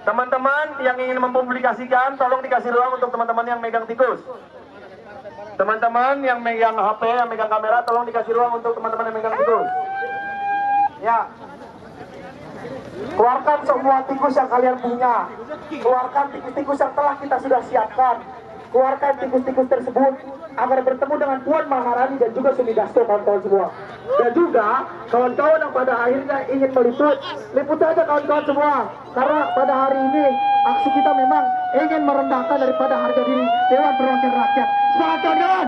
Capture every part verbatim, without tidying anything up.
Teman-teman yang ingin mempublikasikan, tolong dikasih ruang untuk teman-teman yang megang tikus. Teman-teman yang megang H P, yang megang kamera, tolong dikasih ruang untuk teman-teman yang megang tikus. Ya. Keluarkan semua tikus yang kalian punya. Keluarkan tikus-tikus yang telah kita sudah siapkan. Keluarkan tikus-tikus tersebut agar bertemu dengan Puan Maharani dan juga Sumi Dasto, kawan-kawan semua. Dan juga kawan-kawan yang pada akhirnya ingin meliput, liput saja kawan-kawan semua. Karena pada hari ini aksi kita memang ingin merendahkan daripada harga diri Dewan Perwakilan Rakyat. Semangat kawan-kawan!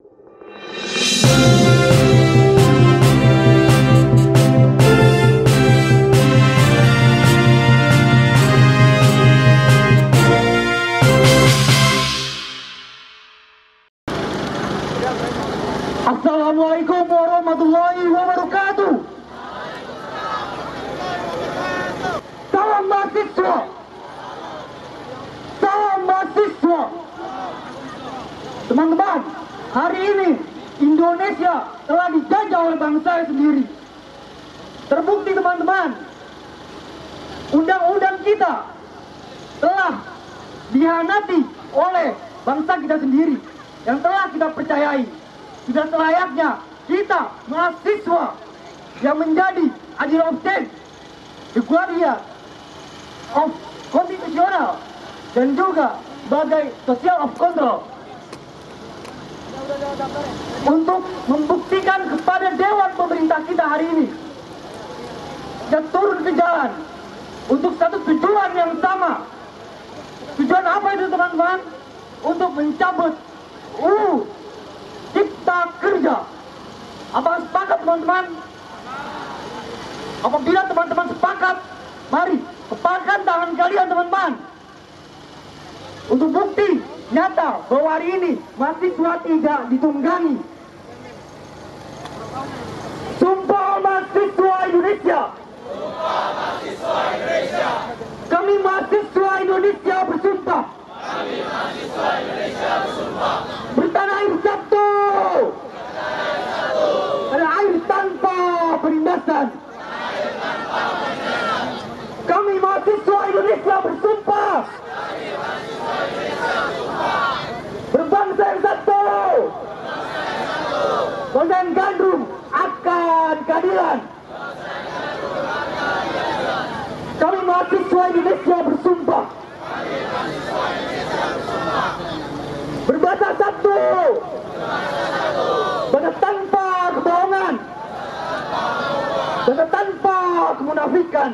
Assalamualaikum warahmatullahi wabarakatuh. Salam mahasiswa. Salam mahasiswa. Teman-teman, hari ini Indonesia telah dijajah oleh bangsa sendiri. Terbukti teman-teman, undang-undang kita telah dihianati oleh bangsa kita sendiri yang telah kita percayai. Sudah selayaknya kita mahasiswa yang menjadi adil obstin, the guardian of konstitusional, dan juga sebagai social of control untuk membuktikan kepada Dewan Pemerintah kita hari ini dan turun ke jalan untuk satu tujuan yang sama. Tujuan apa itu teman-teman? Untuk mencabut U U Cipta Kerja. Apakah sepakat teman-teman? Apabila teman-teman sepakat, mari kepalkan tangan kalian teman-teman untuk bukti nyata bahwa hari ini mahasiswa tidak ditunggangi. Sumpah mahasiswa Indonesia. Sumpah mahasiswa Indonesia. Kami mahasiswa Indonesia bersumpah. Kami mahasiswa Indonesia bersumpah. Bertanah air satu. Bertanah air satu. Ada air tanpa perindasan. Air tanpa perindasan. Kami mahasiswa Indonesia bersumpah. Kami mahasiswa Indonesia bersumpah. Berbangsa yang satu. Berbangsa yang satu. Bangsa yang gandrung akan keadilan. Bangsa yang gandrung akan keadilan. Kami mahasiswa Indonesia bersumpah. Kami mahasiswa Indonesia bersumpah. Berbahasa satu. Berbangsa satu. Bangsa tanpa kebohongan. Bangsa tanpa kemunafikan.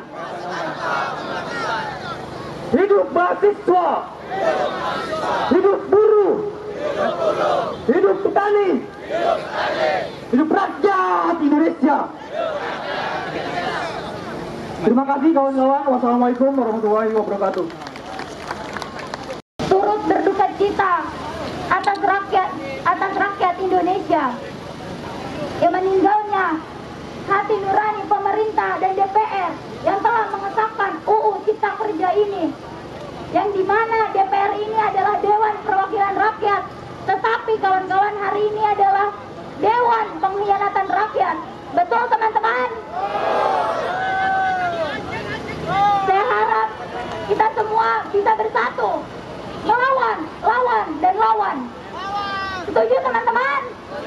Hidup mahasiswa. Hidup mahasiswa. Hidup buruh. Hidup buruh. Hidup petani. Hidup petani. Hidup rakyat Indonesia. Hidup rakyat Indonesia. Terima kasih kawan-kawan. Wassalamualaikum warahmatullahi wabarakatuh. Turut berduka cita atas rakyat atas rakyat Indonesia yang meninggalnya hati nurani pemerintah dan D P R yang telah mengesahkan U U Cipta Kerja ini, yang dimana D P R ini adalah Dewan Perwakilan Rakyat, tetapi kawan-kawan hari ini adalah Dewan Pengkhianatan Rakyat. Betul teman-teman? Saya harap kita semua bisa bersatu melawan, lawan, dan lawan. Setuju teman-teman?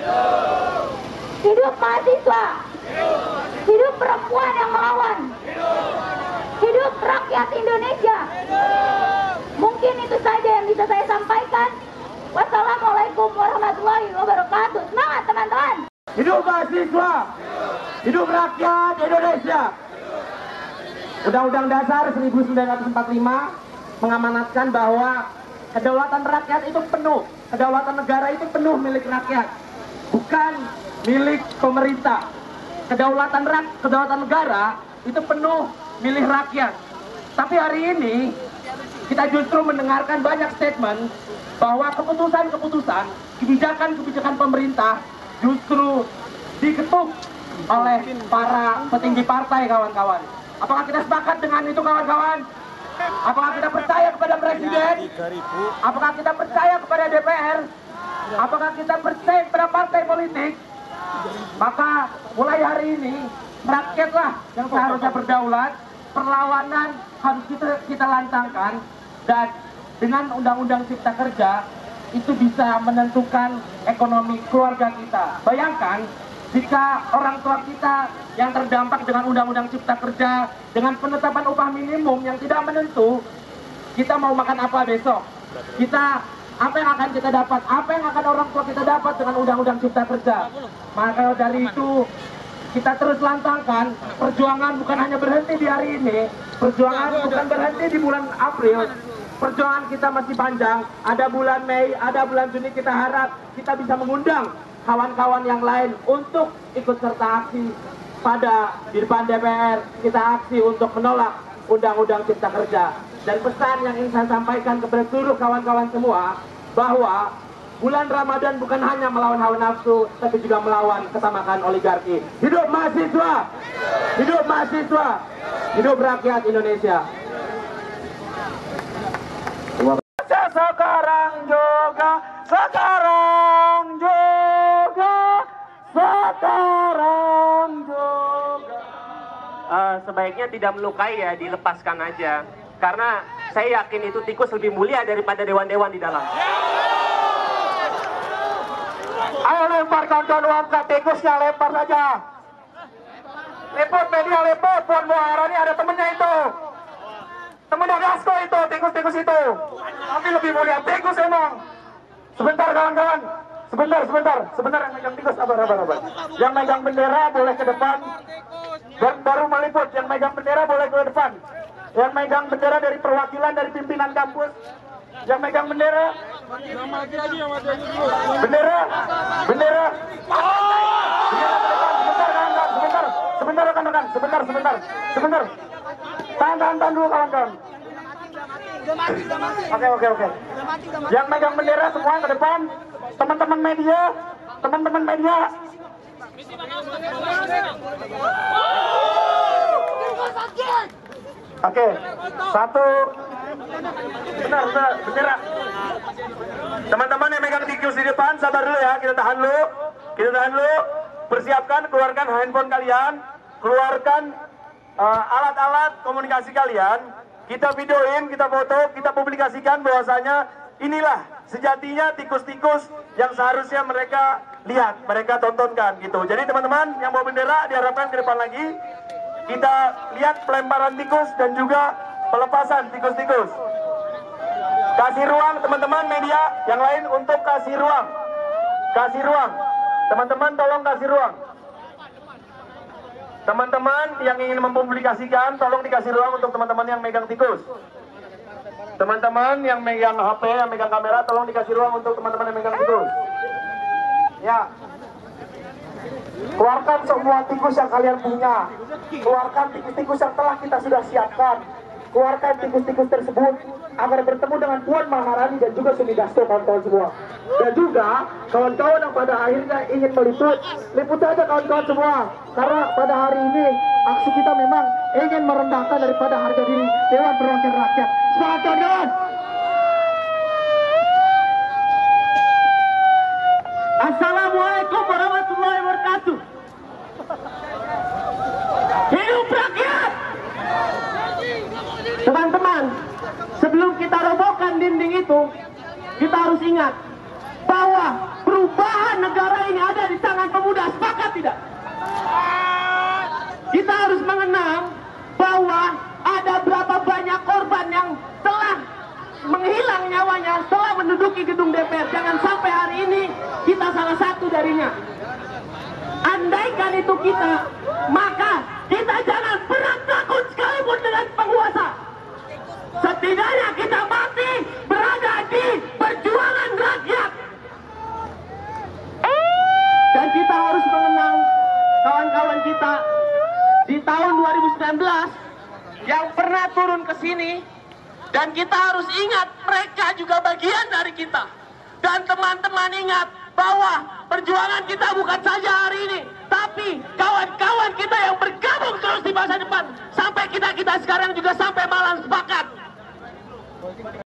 Hidup mahasiswa. Hidup perempuan yang melawan. Hidup rakyat Indonesia. Mungkin itu saja yang bisa saya sampaikan. Wassalamualaikum warahmatullahi wabarakatuh. Semangat teman-teman. Hidup mahasiswa. Hidup rakyat Indonesia. Undang-Undang Dasar seribu sembilan ratus empat puluh lima mengamanatkan bahwa kedaulatan rakyat itu penuh, kedaulatan negara itu penuh milik rakyat, bukan milik pemerintah. Kedaulatan rak, kedaulatan negara itu penuh milik rakyat. Tapi hari ini kita justru mendengarkan banyak statement bahwa keputusan-keputusan, kebijakan-kebijakan pemerintah justru diketuk oleh para petinggi partai, kawan-kawan. Apakah kita sepakat dengan itu, kawan-kawan? Apakah kita percaya kepada Presiden? Apakah kita percaya kepada D P R? Apakah kita percaya kepada partai politik? Maka mulai hari ini rakyatlah yang seharusnya berdaulat, perlawanan harus kita, kita lantangkan, dan dengan Undang-Undang Cipta Kerja itu bisa menentukan ekonomi keluarga kita. Bayangkan jika orang tua kita yang terdampak dengan Undang-Undang Cipta Kerja, dengan penetapan upah minimum yang tidak menentu, kita mau makan apa besok? Kita, apa yang akan kita dapat? Apa yang akan orang tua kita dapat dengan Undang-Undang Cipta Kerja? Maka dari itu, kita terus lantangkan, perjuangan bukan hanya berhenti di hari ini, perjuangan bukan berhenti di bulan April, perjuangan kita masih panjang. Ada bulan Mei, ada bulan Juni, kita harap kita bisa mengundang kawan-kawan yang lain untuk ikut serta aksi pada di depan D P R. Kita aksi untuk menolak Undang-Undang Cipta Kerja. Dan pesan yang ingin saya sampaikan kepada seluruh kawan-kawan semua, bahwa bulan Ramadan bukan hanya melawan hawa nafsu, tapi juga melawan ketamakan oligarki. Hidup mahasiswa! Hidup mahasiswa! Hidup rakyat Indonesia! Sekarang juga, sekarang juga, sekarang juga. Uh, sebaiknya tidak melukai ya, dilepaskan aja. Karena saya yakin itu tikus lebih mulia daripada dewan-dewan di dalam. Ayo lempar kawan-kawan ke tikusnya, lempar saja. Liput media, liput. Puan Muharani ada temennya itu. Temennya Dasko itu, tikus-tikus itu. Tapi lebih mulia tikus emang. Sebentar kawan-kawan. Sebentar, sebentar. Sebentar yang megang tikus, sabar, sabar, sabar. Yang megang bendera boleh ke depan. Dan baru meliput, yang megang bendera boleh ke depan. Yang megang bendera dari perwakilan dari pimpinan kampus. Yang megang bendera. Bendera. Bendera. Sebentar, kawan-kawan. Sebentar. Sebentar, rekan-rekan. Sebentar, sebentar. Sebentar. Tahan, tahan, tahan dulu kawan-kawan. Oke, oke, oke. Yang megang bendera semua ke depan. Teman-teman media. Teman-teman media. Oke, satu. Benar, benar, bendera. Teman-teman yang megang tikus di depan, sabar dulu ya, kita tahan dulu. Kita tahan dulu. Persiapkan, keluarkan handphone kalian, keluarkan uh, alat-alat komunikasi kalian. Kita videoin, kita foto, kita publikasikan bahwasanya inilah sejatinya tikus-tikus yang seharusnya mereka lihat, mereka tontonkan gitu. Jadi teman-teman yang bawa bendera diharapkan ke depan lagi. Kita lihat pelemparan tikus dan juga pelepasan tikus-tikus. Kasih ruang teman-teman media yang lain untuk kasih ruang. Kasih ruang. Teman-teman tolong kasih ruang. Teman-teman yang ingin mempublikasikan tolong dikasih ruang untuk teman-teman yang megang tikus. Teman-teman yang megang H P, yang megang kamera tolong dikasih ruang untuk teman-teman yang megang tikus. Ya. Keluarkan semua tikus yang kalian punya. Keluarkan tikus-tikus yang telah kita sudah siapkan. Keluarkan tikus-tikus tersebut agar bertemu dengan Puan Maharani dan juga Sumi Dasko, kawan-kawan semua. Dan juga kawan-kawan yang pada akhirnya ingin meliput, liput saja kawan-kawan semua. Karena pada hari ini aksi kita memang ingin merendahkan daripada harga diri Dewan Perwakilan Rakyat. Semangat kawan-kawan! Assalamualaikum warahmatullahi wabarakatuh. Hidup rakyat! Teman-teman, sebelum kita robohkan dinding itu, kita harus ingat bahwa perubahan negara ini ada di tangan pemuda. Sepakat tidak? Kita harus mengenang bahwa ada berapa banyak korban yang telah menghilang nyawanya setelah menduduki gedung D P R. Jangan sampai hari ini kita salah satu darinya. Andaikan itu kita, maka kita jangan pernah takut sekalipun dengan penguasa. Setidaknya kita mati berada di perjuangan rakyat. Dan kita harus mengenang kawan-kawan kita di tahun dua ribu sembilan belas yang pernah turun ke sini. Dan kita harus ingat mereka juga bagian dari kita. Dan teman-teman ingat bahwa perjuangan kita bukan saja hari ini, tapi kawan-kawan kita yang bergabung terus di masa depan. Sampai kita-kita sekarang juga sampai malam sepakat.